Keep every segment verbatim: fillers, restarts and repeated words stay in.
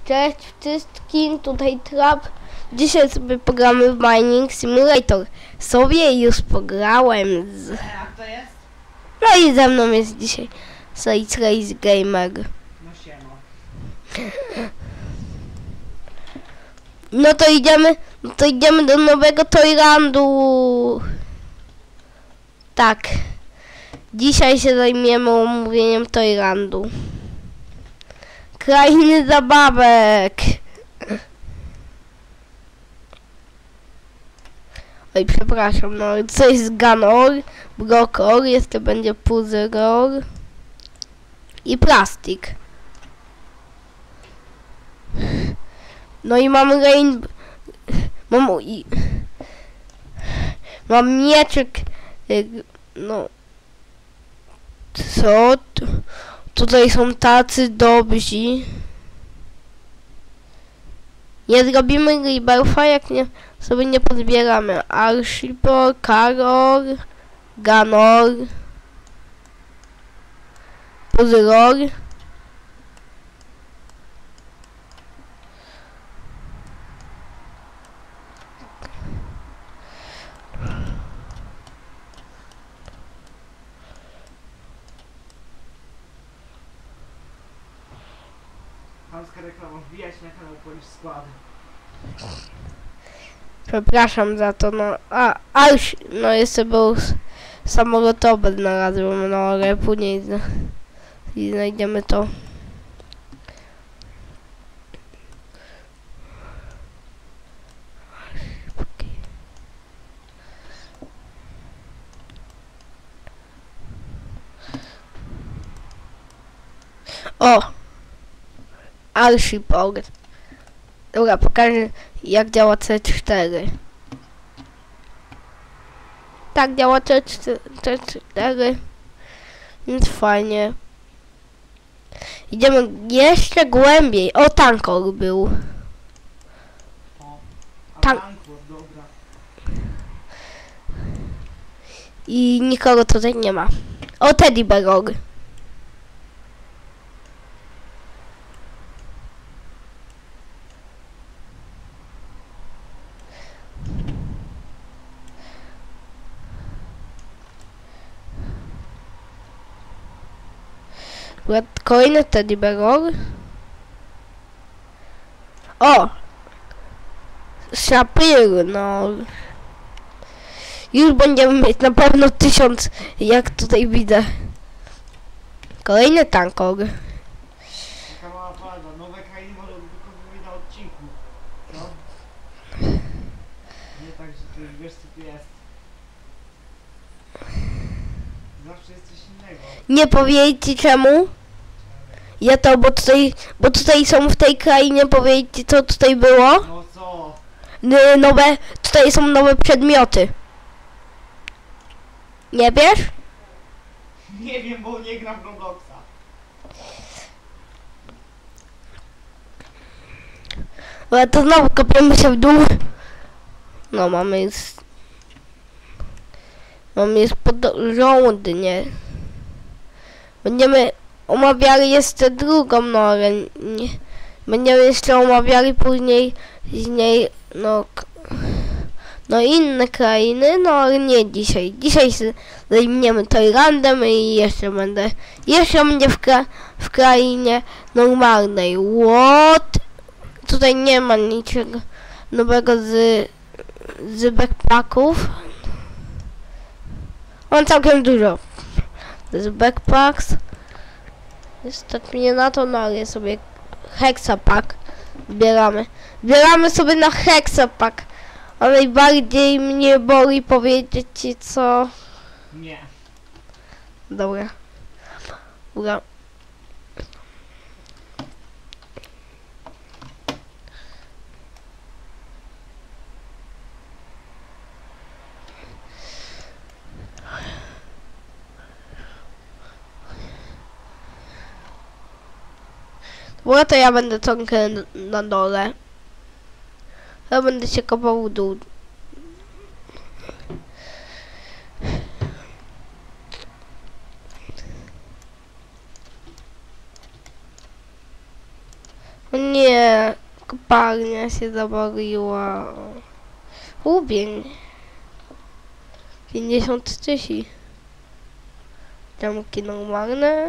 Cześć wszystkim, tutaj Trap. Dzisiaj sobie pogramy w Mining Simulator. Sobie już pograłem z... Jak to jest? No i ze mną jest dzisiaj Sage Race Gamer. No siema. No to idziemy, no to idziemy do nowego Toylandu. Tak. Dzisiaj się zajmiemy omówieniem Toylandu. Krainy zabawek. Oj, przepraszam, no co jest Ganor, Brokor, jeszcze będzie Puzzlor i plastik. No i mam rain... Mam... I, mam mieczek... No... Co? Tutaj są tacy dobrzy. Nie zrobimy Rebirtha, jak nie, sobie nie pozbieramy. Arshipor, Karor, Ganor, Puzzlor. Chamska reklama, wbijać na kanał Polish Skład. Przepraszam za to, no. A, Arsh, no jeszcze był samolotowy znalazłem, no ale później zna, i znajdziemy to. O! Arshipor. Dobra, pokażę jak działa C cztery. Tak działa C cztery. Więc fajnie. Idziemy jeszcze głębiej. O, Tankor był. O, a Tan Tankor, dobra. I nikogo tutaj nie ma. O, Teddy Bear. Kolejny Teddy Bear. O! Shapir, no. Już będziemy mieć na pewno tysiąc, jak tutaj widzę. Kolejny Tankor. Taka mała prawda, nowe krainy może wykonuje na odcinku. No? Nie tak, że ty już wiesz co tu jest. Zawsze jest coś innego. Nie powiedzieć czemu? Ja to, bo tutaj, bo tutaj są w tej krainie, powiedzieć co tutaj było? No co? N nowe, tutaj są nowe przedmioty. Nie wiesz? Nie wiem, bo nie gram w Robloxa. Ale to znowu kopiemy się w dół. No mamy już... Mamy już porządnie. Będziemy omawiali jeszcze drugą, no ale nie... Będziemy jeszcze omawiali później z niej, no... No inne krainy, no ale nie dzisiaj. Dzisiaj się zajmiemy Toylandem i jeszcze będę... Jeszcze będzie w, kra w krainie normalnej. What? Tutaj nie ma niczego nowego z, z backpacków. Mam całkiem dużo z backpacks. Stać mnie na to, no ale sobie hexapack zbieramy. Zbieramy sobie na hexapack. A najbardziej mnie boli powiedzieć ci co... Nie. Dobra. Dobra. Bo to ja będę ciągle na dole. Ja będę się kopał w dół. O nie, kopalnia się zawaliła. Łubień. pięćdziesiąt tysięcy. Jamki normalne.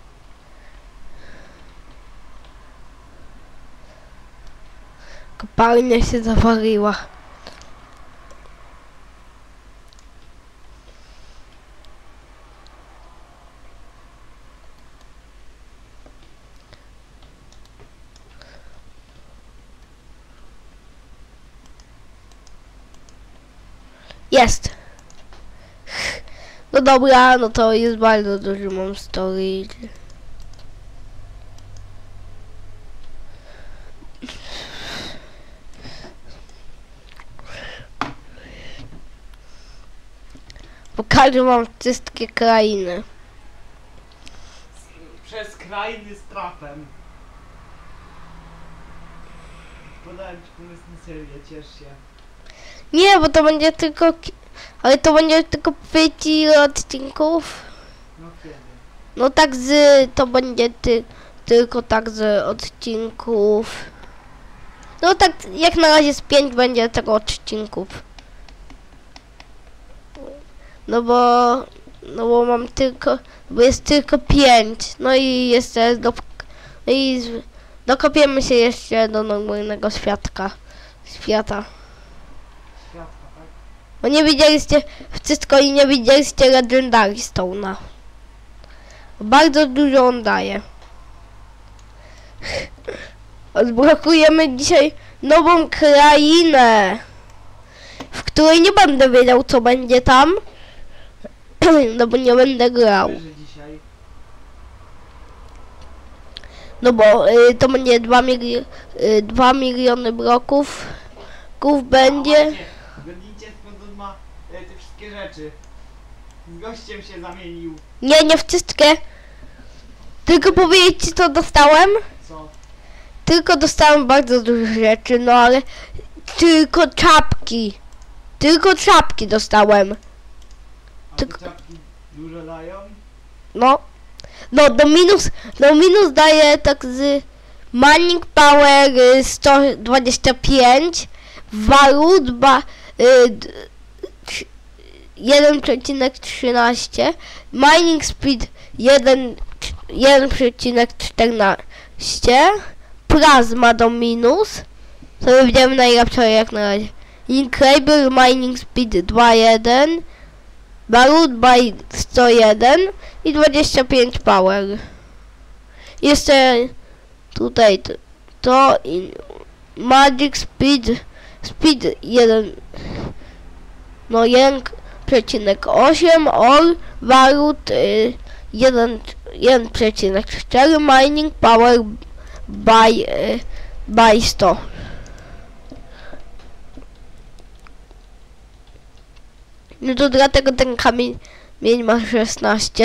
Kopalnia się zawaliła. Jest. No dobra, no to jest bardzo duży mam storage. Pokażę wam wszystkie krainy. Przez krainy z trafem. Podałem ci pomysł na serię, ciesz się. Nie, bo to będzie tylko... ki- Ale to będzie tylko pięć odcinków. No kiedy? No tak z... To będzie ty, tylko tak z odcinków. No tak jak na razie z pięć będzie tego odcinków. No bo... No bo mam tylko... Bo jest tylko pięć. No i jeszcze... Do, no i z, dokopiemy się jeszcze do normalnego świadka. Świata. Świadka, tak? Bo nie widzieliście wszystko i nie widzieliście Legendary Stone'a. Bardzo dużo on daje. Odblokujemy dzisiaj nową krainę, w której nie będę wiedział co będzie tam. No bo nie będę grał. Wiesz, że dzisiaj No bo y, to będzie dwa mili y, dwa miliony bloków. Ków będzie. Zgadnijcie skąd on ma e, te wszystkie rzeczy. Z gościem się zamienił. Nie, nie wszystkie. Tylko powiedzieć ci co dostałem. Co? Tylko dostałem bardzo dużo rzeczy, no ale tylko czapki. Tylko czapki dostałem. A Tylko- te czapki dużo dają? No. No do minus, do minus daje tak z mining power y, sto dwadzieścia pięć, walut ba, y, d- trz- jeden przecinek trzynaście, mining speed jeden przecinek czternaście, plasma do minus, to widziałem najlepsze jak na razie. Incredible mining speed dwa jeden, Balut by sto jeden i dwadzieścia pięć power. Jeszcze tutaj to, to i magic speed speed jeden, no jeden przecinek osiem, all walut y, jeden przecinek cztery, mining power by y, by sto. No to dlatego ten kamień ma szesnaście.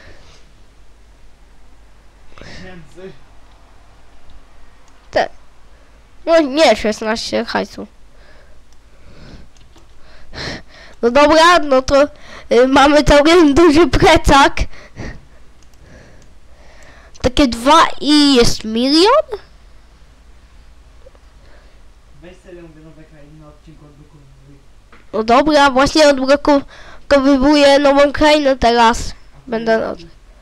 Tysięcy. No nie, szesnaście hajsu. No dobra, no to y, mamy całkiem duży plecak. Takie dwa i jest milion? Weź sobie mówię nowe krainy na odcinku odblokowuj. No dobra, właśnie odblokowuję nową krainę teraz. Będę... No,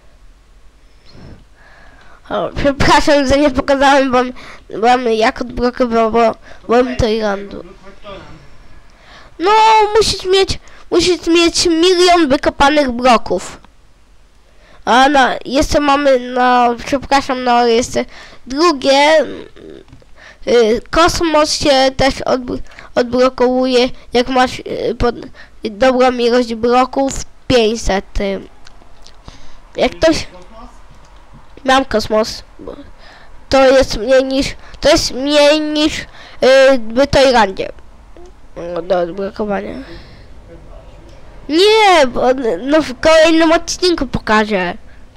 o, przepraszam, że nie pokazałem wam, wam jak odblokowałem Tajlandu. Odblokować Toland. No, musisz mieć, musisz mieć milion wykopanych bloków. A na, jeszcze mamy, no, przepraszam, no, jeszcze drugie, y, kosmos się też od, odblokowuje, jak masz y, pod, dobrą ilość bloków, pięćset. Y. Jak ktoś, Kosmos? mam kosmos, bo to jest mniej niż, to jest mniej niż y, w Tajlandzie. No, do odblokowania. Nie, bo no w kolejnym odcinku pokażę.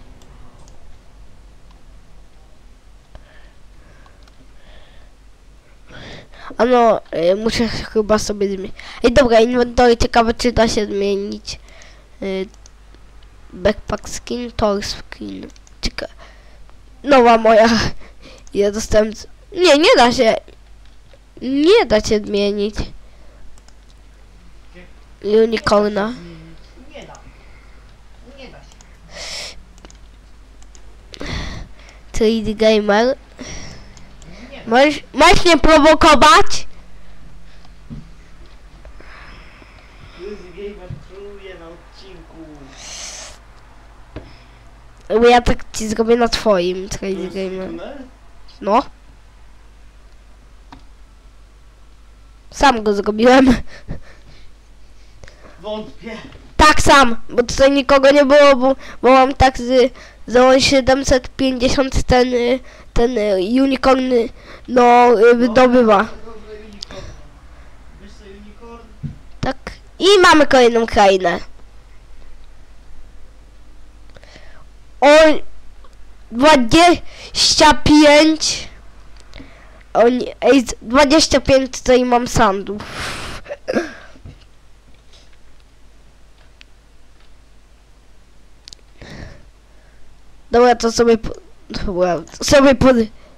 A no, y, muszę chyba sobie zmienić. Ej, dobra, inwentory, ciekawe czy da się zmienić. Y, backpack skin, torch skin. Ciekawe. Nowa moja. Ja dostałem z- Nie, nie da się. Nie da się zmienić. Unicorna. Nie da. Nie da się. trzy D Gamer. Nie da. Możesz, możesz mnie prowokować? Crazy Gamer troluje na odcinku. Bo ja tak ci zrobię na twoim trzy D Gamer. Tunel? No. Sam go zrobiłem. Wątpię. Tak sam, bo tutaj nikogo nie było, bo, bo mam tak z, z siedemset pięćdziesiąt ten, y, ten y, unicorn y, no y, wydobywa. Dobra, unicorn. Wiesz co, unicorn? Tak. I mamy kolejną krainę. O dwadzieścia pięć. O nie, ej, z- dwadzieścia pięć tutaj mam sandów. Dobra, to sobie po, dobra, to sobie pod...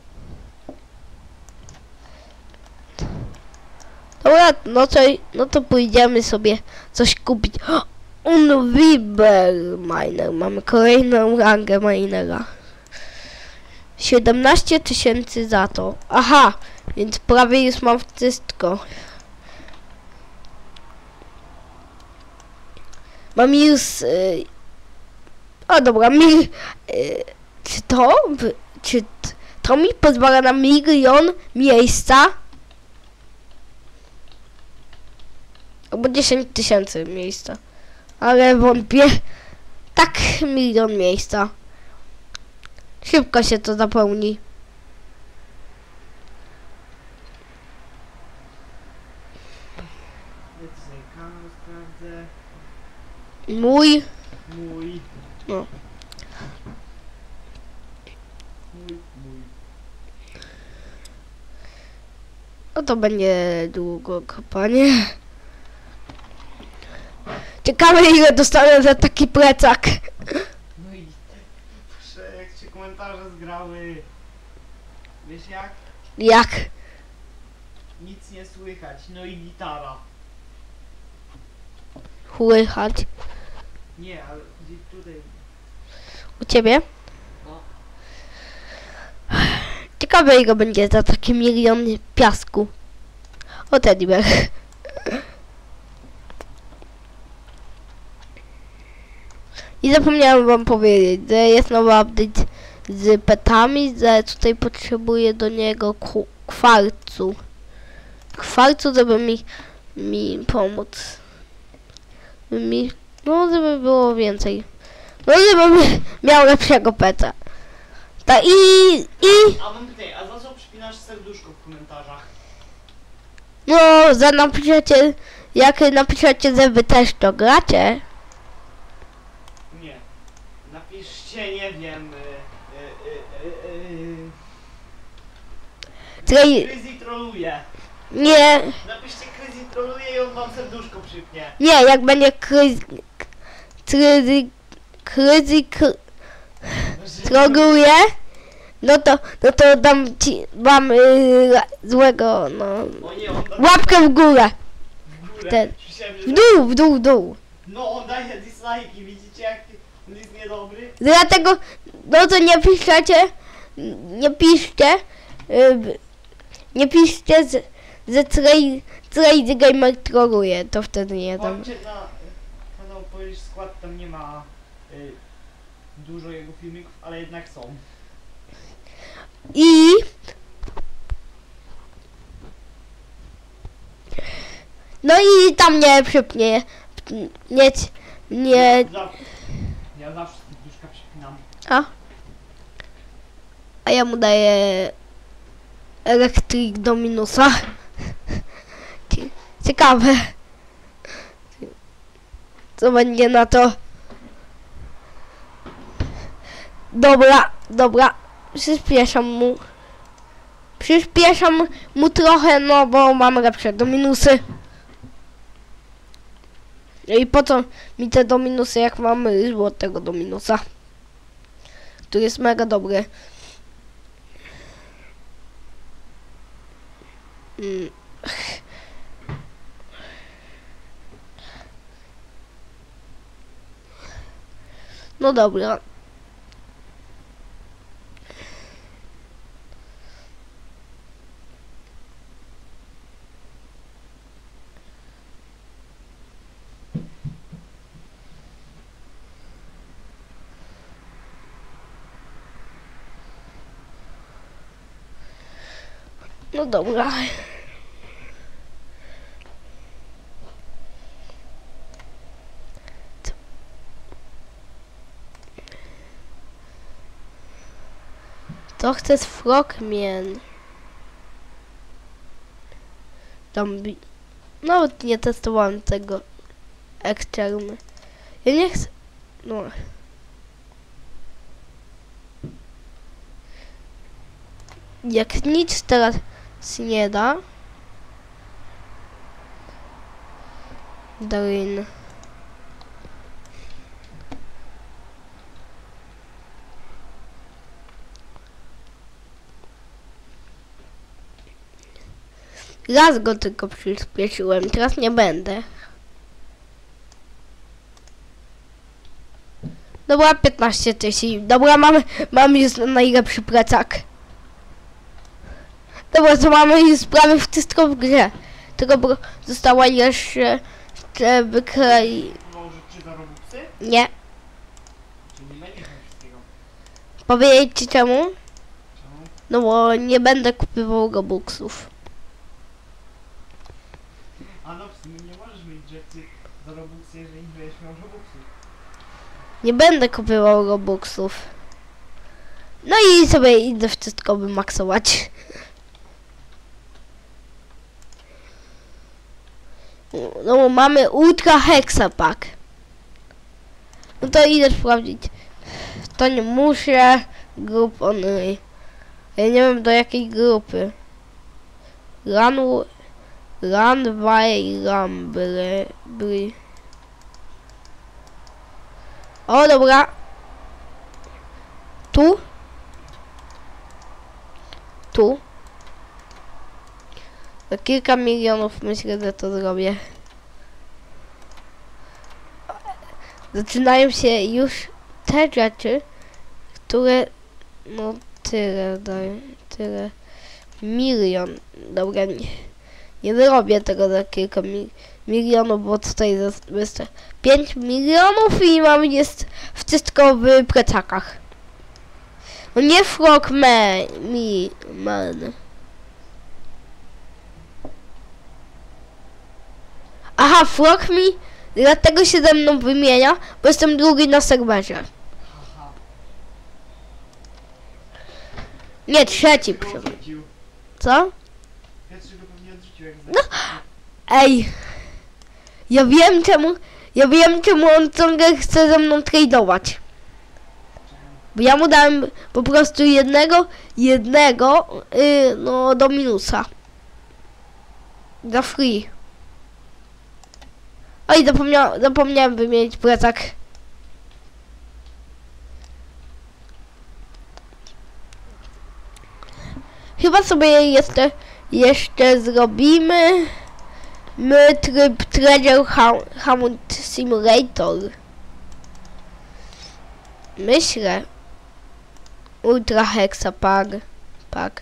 Dobra, no to, no to pójdziemy sobie coś kupić. Unviber Miner, mamy kolejną rangę minera. siedemnaście tysięcy za to. Aha, więc prawie już mam wszystko. Mam już... Y, o dobra, mi... Y, czy to... w- Czy t- to mi pozwala na milion miejsca? Albo dziesięć tysięcy miejsca. Ale wątpię. Tak, milion miejsca. Szybko się to zapełni. Ja tutaj kanał sprawdzę. Mój. Mój. No. Mój, mój. No to będzie długo kopanie. Ciekawe ile dostanę za taki plecak. No i proszę, jak się komentarze zgrały. Wiesz jak? Jak? Nic nie słychać. No i gitara. Słychać. Nie, ale gdzieś tutaj. U ciebie? No. Ciekawe ile będzie za taki milion piasku. O Teddybear. I zapomniałem wam powiedzieć, że jest nowy update z petami, że tutaj potrzebuję do niego ku- kwarcu. Kwarcu, żeby mi, mi pomóc. Żeby Mi, no, żeby było więcej. No, żebym miał lepszego peta. Ta i, i, A mam pytanie, a za co przypinasz serduszko w komentarzach? no, za napiszecie, jak napiszecie, że wy też to gracie, Nie. Napiszcie, nie wiem. Y, y, y, y, y, Trej, Crazy troluje. nie, Napiszcie Crazy troluje i on wam serduszko przypnie. nie, jak będzie kryzy, kryzy, kryzy, kry, troluje, no to, no to dam ci, wam y, złego, no, O nie, on da łapkę w górę, w górę. ten. Myślałem, że w dół, w dół, w dół. No on daje dislike'i, widzicie jak on jest niedobry? Dlatego, no to nie piszecie, nie piszcie, y, nie piszcie, że, że Trade Trade Gamer troluje, to wtedy nie dam. Chodźcie na y, kanał Polish Skład, tam nie ma y, dużo jego filmików, ale jednak są. I no i tam nie przypnie, nie, nie, Za, ja zawsze serduszka przypinam. a, a ja mu daję elektryk do minusa. Cie- Ciekawe, co będzie na to. Dobra, dobra, przyspieszam mu. Przyspieszam mu trochę, no bo mam lepsze dominusy. I po co mi te dominusy, jak mam złotego dominusa, który jest mega dobry. Mm. No dobra. No dobra. To chcę z Frogman. Tam bi... Nawet nie testowałem tego eksterny. Ja nie chcę... No. Jak nic teraz nie da. Darin. Raz go tylko przyspieszyłem, teraz nie będę. Dobra, piętnaście tysięcy. Dobra, mamy, mamy już najlepszy plecak. Dobra, to mamy już prawie wszystko w grze. Tylko bo została jeszcze, jeszcze wykroi... Może czy za Robuxy? Nie. Czy nie będziesz miał wszystkiego? Powiedzieć ci czemu? Czemu? No bo nie będę kupował Robuxów. A no, w sumie nie możesz mieć rzeczy za Robuxy, jeżeli nie będziesz miał Robuxy. Nie będę kupował Robuxów. No i sobie idę wszystko wymaksować. No bo mamy Ultra Hexapack. No to idę sprawdzić. To nie muszę. Grup only. Ja nie wiem do jakiej grupy. Run... Run by Rumble. O, dobra. Tu. Tu. Za kilka milionów myślę, że to zrobię. Zaczynają się już te rzeczy, które no tyle dają, tyle. Milion. Dobra, nie, nie zrobię tego za kilka mi, milionów, bo tutaj wystarczy pięć milionów i mam jest wszystko w plecakach. No nie Frogman, mi, man. Aha, Frogman, dlatego się ze mną wymienia, bo jestem drugi na serwerze. Haha. Nie, trzeci. Go odrzucił. Co? Pierwszy go pewnie odrzucił, jak No. Ej, ja wiem czemu, ja wiem czemu on ciągle chce ze mną tradeować. Bo ja mu dałem po prostu jednego, jednego, yy, no do minusa. Za free. Oj, zapomniał, zapomniałem wymienić plecak. Chyba sobie jeszcze, jeszcze zrobimy my tryb Treasure Hunt Simulator. Myślę. Ultra Hexapack. Pack.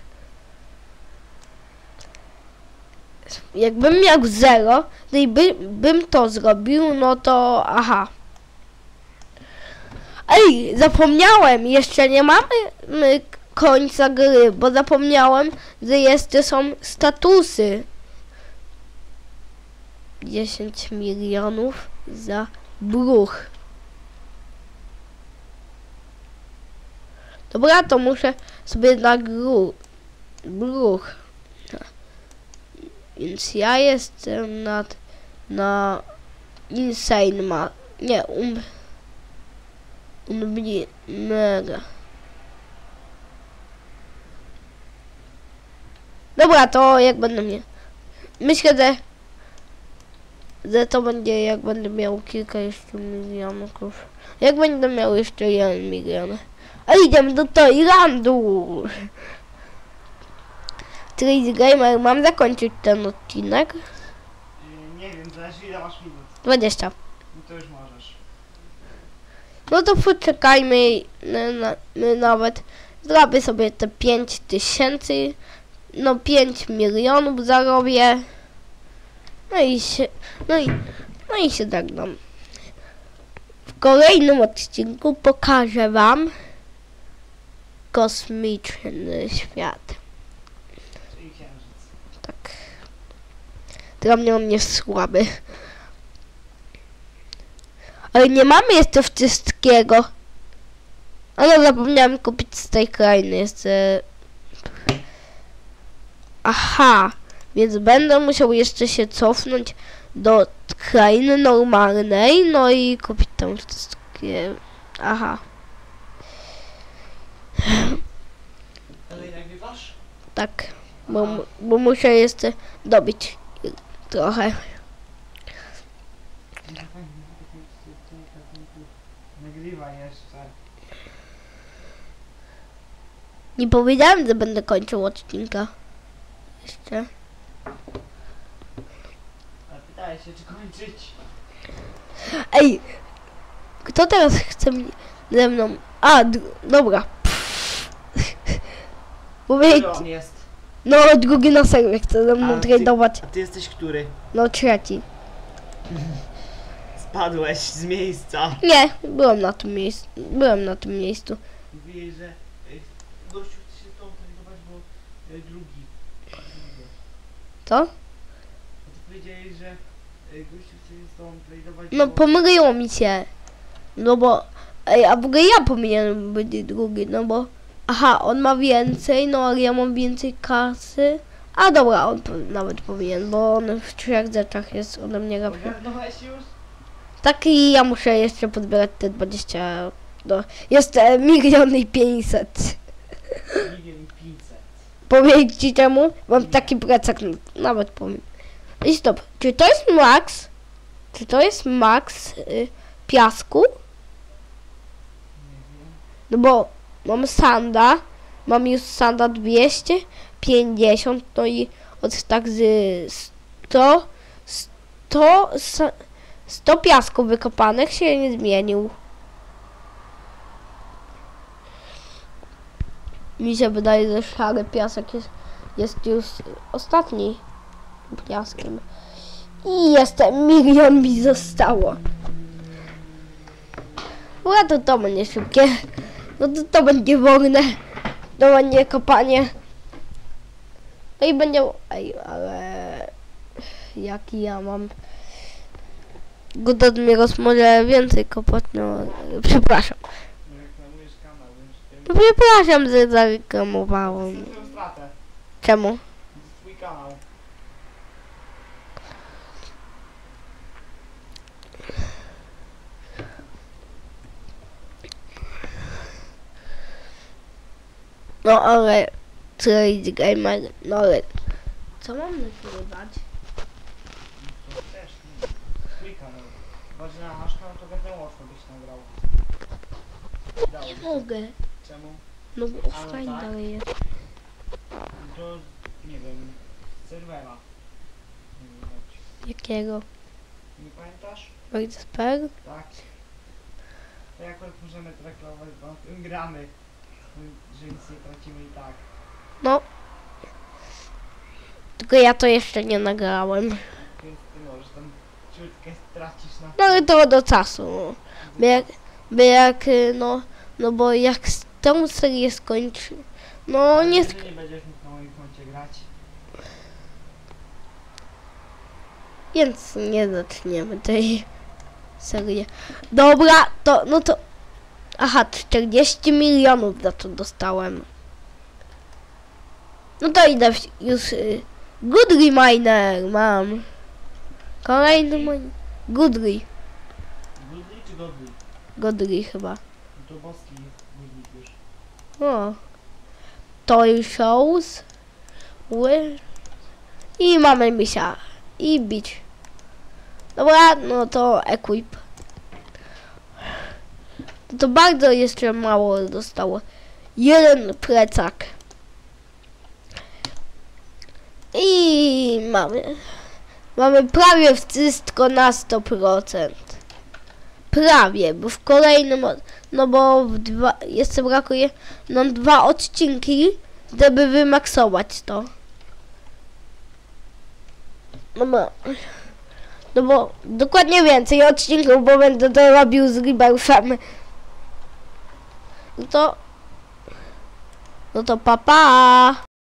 Jakbym miał zero, no i by, bym to zrobił, no to aha. Ej, zapomniałem, jeszcze nie mamy my, końca gry, bo zapomniałem, że jeszcze są statusy. dziesięć milionów za bruch. Dobra, to muszę sobie na gru, bruch. Więc ja jestem nad, na insane ma, nie, um, umbi, mega. Dobra, to jak będę miał, myślę, że, że to będzie jak będę miał kilka jeszcze milionów. Jak będę miał jeszcze jeden milion. A idziemy do Tajlandu. Street Gamer, mam zakończyć ten odcinek? Yy, nie wiem, zależy ile masz minut. dwadzieścia. No to już możesz. No to poczekajmy, na, na, my nawet zrobię sobie te pięć tysięcy, no pięć milionów zarobię. No i się, no i, no i się żegnam. W kolejnym odcinku pokażę wam kosmiczny świat. Czyli księżyc. Tak. Dla mnie on jest słaby. Ale nie mamy jeszcze wszystkiego. Ale zapomniałem kupić z tej krainy jeszcze. Aha. Więc będę musiał jeszcze się cofnąć do krainy normalnej. No i kupić tam wszystkie. Aha. Ale nagrywasz? Tak. Bo, mu- bo muszę jeszcze dobić trochę. Nagrywa jeszcze. Nie powiedziałem, że będę kończył odcinka. Jeszcze. Ale pytałeś się, czy kończyć. Ej! Kto teraz chce mnie ze mną? A, d- dobra. Powiedz. Który on jest? No, drugi na serwer chce ze mną A ty- tradować. A ty jesteś który? No, trzeci. Spadłeś z miejsca. Nie, byłem na tym miejscu. Byłem na tym miejscu. Mówiłeś, że y, gościu chce się z tobą traktować, bo y, drugi. Drugi. Co? A ty powiedziałeś, że y, gościu chce się z tobą tradować, No, bo... pomyliło mi się. No bo... Ej, a w ogóle ja powinienem być drugi, no bo... Aha, on ma więcej, no ale ja mam więcej kasy. A dobra, on po, nawet powinien, bo on w trzech rzeczach jest ode mnie lepszy. Ogarnąłeś już? Tak i ja muszę jeszcze podbierać te dwadzieścia... No, jeszcze milion i pięćset. Milion pięćset. Powiedz ci czemu? Mam taki plecak, n- nawet powiem. I stop, czy to jest max? Czy to jest max y, piasku? Nie wiem. No bo mam sanda, mam już sanda dwieście pięćdziesiąt, no i od tak z sto, sto, sa- sto piasków wykopanych się nie zmienił. Mi się wydaje, że szary piasek jest, jest już ostatni piaskiem. I jeszcze milion mi zostało. No to to będzie szybkie. No to to będzie wolne. To będzie kopanie. No i będzie... Ej, ale... Jaki ja mam... Godot mi może więcej kopać, no... Przepraszam. Nie reklamujesz kanał, więc... No przepraszam, że zareklamowałem. Chcę twoją stratę. Czemu? To jest twój kanał. No ale... Trade Gamer... No ale... Co mam nagrywać? To też nie. Twój kanał. Bardziej na nasz kanał, to będę łatwo byś nagrał. Dało Nie się. mogę. Czemu? No bo Ale offline tak? dalej jest. To... nie wiem... z serwera. Nie wiem, chodź. Jakiego? Nie pamiętasz? Wojtspel? Tak. To akurat możemy traktować, bo na tym gramy. Że nic nie tracimy i tak. No. Tylko ja to jeszcze nie nagrałem. Więc ty możesz tam ciutkę stracisz na... No ale to do czasu. Bo jak, bo jak y, no, no bo jak z tą serię skończy, no nie sk- Że nie będziesz mógł na moim koncie grać. więc nie zaczniemy tej serii. Dobra, to, no to, aha, czterdzieści milionów za to dostałem. No to idę w, już, y, Goodly Miner mam. Kolejny mój, Goodly, Goodly czy Godly? Goodly chyba. No to boski Goodly już. O. Toy shows. Ły. I mamy misia. I bić. Dobra, no to equip. To bardzo jeszcze mało zostało. Jeden plecak. mamy. Mamy prawie wszystko na sto procent. Prawie, bo w kolejnym, od- no bo w dwa, jeszcze brakuje nam dwa odcinki, żeby wymaksować to. No bo, no bo dokładnie więcej odcinków, bo będę to robił z Rebirthami. No to, no to pa pa.